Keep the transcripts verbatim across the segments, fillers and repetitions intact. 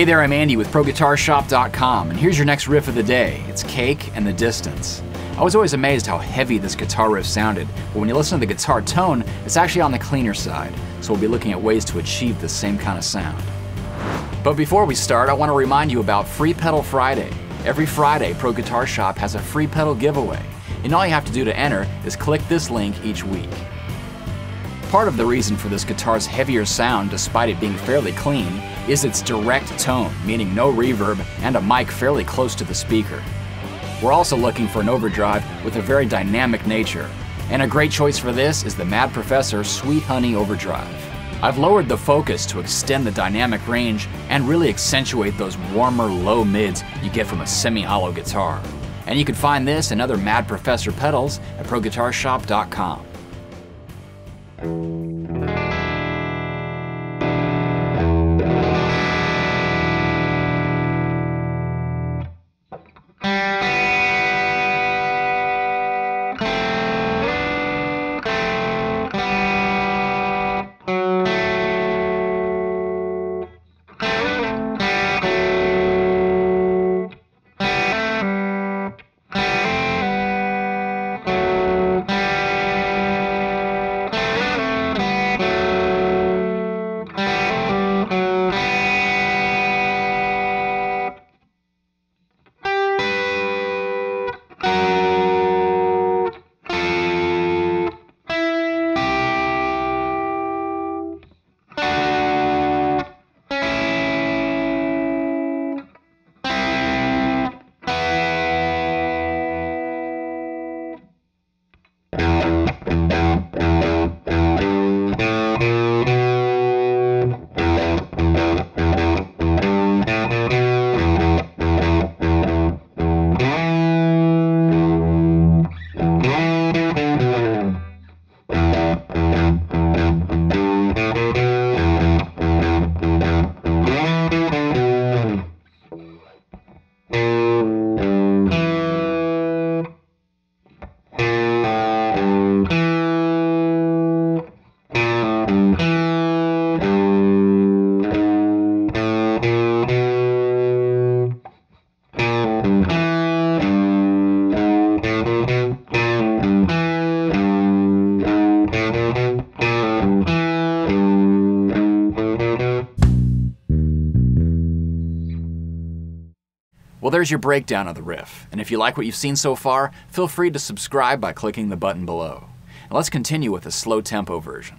Hey there, I'm Andy with pro guitar shop dot com, and here's your next riff of the day. It's Cake and the Distance. I was always amazed how heavy this guitar riff sounded, but when you listen to the guitar tone, it's actually on the cleaner side, so we'll be looking at ways to achieve the same kind of sound. But before we start, I want to remind you about Free Pedal Friday. Every Friday, Pro Guitar Shop has a free pedal giveaway, and all you have to do to enter is click this link each week. Part of the reason for this guitar's heavier sound, despite it being fairly clean, is its direct tone, meaning no reverb and a mic fairly close to the speaker. We're also looking for an overdrive with a very dynamic nature, and a great choice for this is the Mad Professor Sweet Honey Overdrive. I've lowered the focus to extend the dynamic range and really accentuate those warmer low mids you get from a semi-hollow guitar. And you can find this and other Mad Professor pedals at pro guitar shop dot com. Well, there's your breakdown of the riff, and if you like what you've seen so far, feel free to subscribe by clicking the button below. And let's continue with a slow tempo version.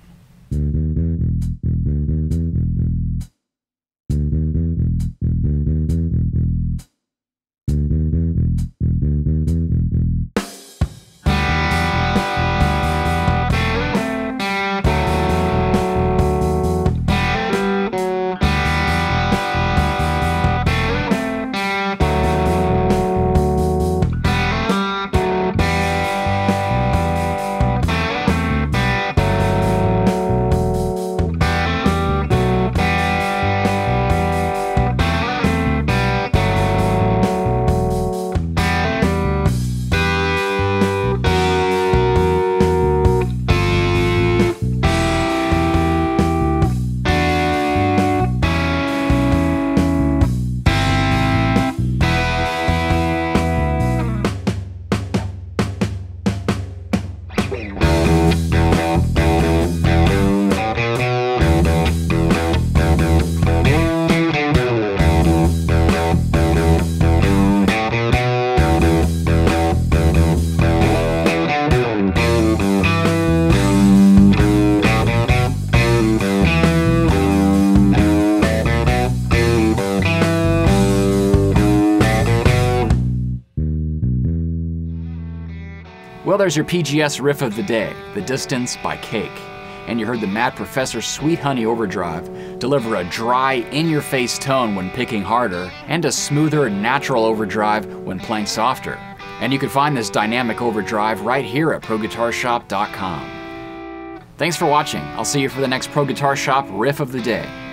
Well, there's your P G S riff of the day, The Distance by Cake. And you heard the Mad Professor Sweet Honey Overdrive deliver a dry, in-your-face tone when picking harder, and a smoother, natural overdrive when playing softer. And you can find this dynamic overdrive right here at pro guitar shop dot com. Thanks for watching. I'll see you for the next Pro Guitar Shop riff of the day.